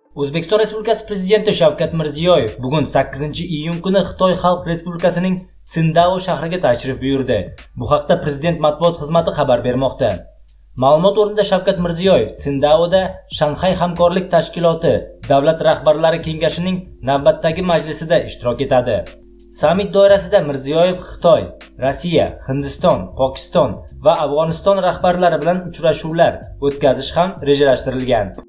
O'zbekiston Respublikasi Prezidenti Shavkat Mirziyoyev bugun 8-iyun kuni Xitoy Xalq Respublikasining Циндаога shahriga tashrif buyurdi. Bu haqda Prezident matbuot xizmati xabar bermoqda. Ma'lumot o'rnida Shavkat Mirziyoyev Cindaoda Shanxay hamkorlik tashkiloti davlat rahbarlari kengashining navbatdagi majlisida ishtirok etadi. Summit doirasida Mirziyoyev Xitoy, Rossiya, Hindiston, Pokiston va Afg'oniston rahbarlari bilan uchrashuvlar o'tkazish ham rejalashtirilgan.